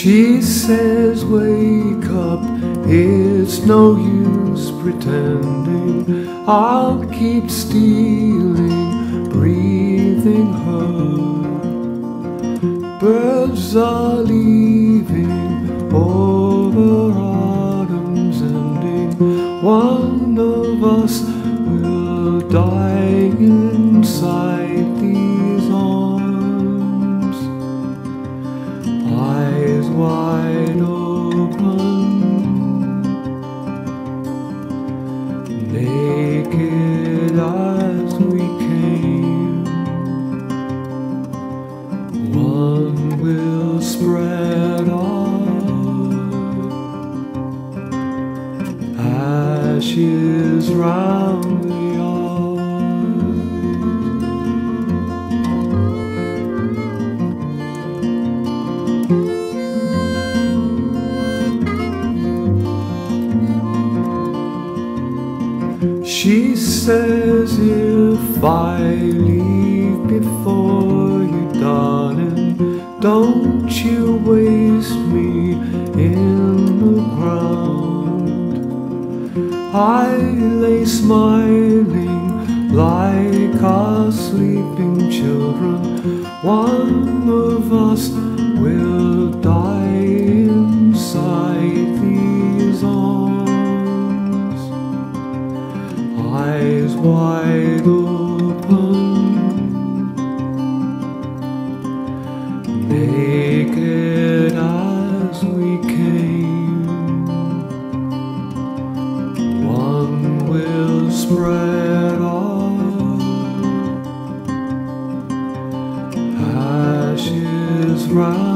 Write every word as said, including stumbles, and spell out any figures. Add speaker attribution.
Speaker 1: She says, wake up, it's no use pretending. I'll keep stealing, breathing her. Birds are leaving over autumn's ending. One of us will die inside these arms. Eyes wide open, naked as we came. One will spread our ashes round the She says, if I leave before you, darling, don't you waste me in the ground. I lay smiling like our sleeping children. One of us will die inside these arms. Eyes wide open, naked as we came. One will spread our ashes round.